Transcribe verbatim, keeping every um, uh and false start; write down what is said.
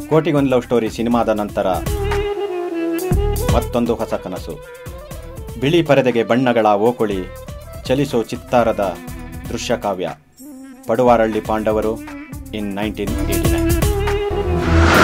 ಕೋಟಿಗೊಂದು love story ಸಿನಿಮಾದ ನಂತರ ಮತ್ತೊಂದು ಹೊಸ ಕನಸು. ಬಿಳಿ ಪರದೆಗೆ ಬಣ್ಣಗಳ ಓಕುಳಿ, ಚಲಿಸೋ ಚಿತ್ತಾರದ ದೃಶ್ಯಕಾವ್ಯ. ಪಡುವಾರಳ್ಳಿ ಪಾಂಡವರು ಇನ್ ನೈನ್ಟೀನ್ ಏಯ್ಟಿ ನೈನ್.